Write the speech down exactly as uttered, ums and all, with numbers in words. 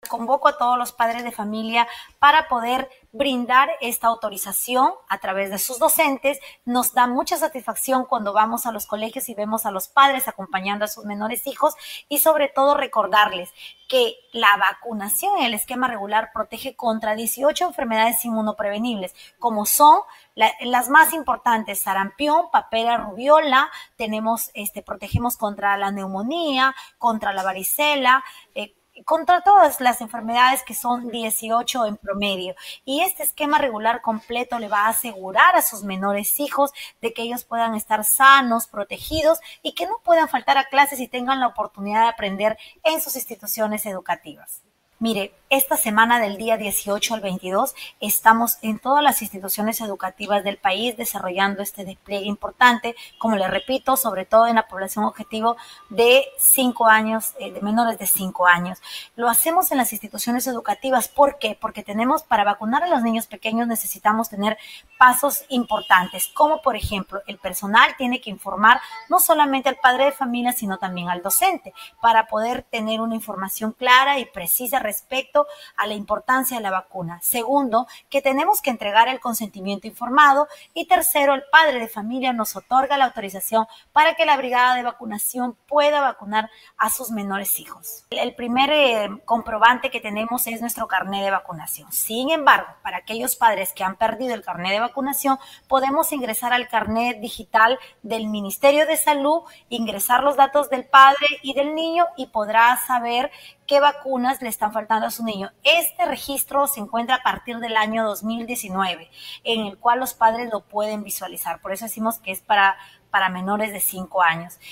Convoco a todos los padres de familia para poder brindar esta autorización a través de sus docentes. Nos da mucha satisfacción cuando vamos a los colegios y vemos a los padres acompañando a sus menores hijos, y sobre todo recordarles que la vacunación en el esquema regular protege contra dieciocho enfermedades inmunoprevenibles, como son la, las más importantes: sarampión, papera, rubiola. Tenemos, este, protegemos contra la neumonía, contra la varicela, eh, contra todas las enfermedades, que son dieciocho en promedio. Y este esquema regular completo le va a asegurar a sus menores hijos de que ellos puedan estar sanos, protegidos, y que no puedan faltar a clases y tengan la oportunidad de aprender en sus instituciones educativas. Mire, esta semana del día dieciocho al veintidós estamos en todas las instituciones educativas del país desarrollando este despliegue importante, como les repito, sobre todo en la población objetivo de cinco años, eh, de menores de cinco años. Lo hacemos en las instituciones educativas. ¿Por qué? Porque tenemos, para vacunar a los niños pequeños necesitamos tener pasos importantes, como por ejemplo, el personal tiene que informar no solamente al padre de familia, sino también al docente, para poder tener una información clara y precisa respecto a la importancia de la vacuna. Segundo, que tenemos que entregar el consentimiento informado. Y tercero, el padre de familia nos otorga la autorización para que la brigada de vacunación pueda vacunar a sus menores hijos. El primer eh, comprobante que tenemos es nuestro carnet de vacunación. Sin embargo, para aquellos padres que han perdido el carnet de vacunación, podemos ingresar al carnet digital del Ministerio de Salud, ingresar los datos del padre y del niño, y podrá saber qué vacunas le están faltando a su niño. Este registro se encuentra a partir del año dos mil diecinueve, en el cual los padres lo pueden visualizar. Por eso decimos que es para, para menores de cinco años.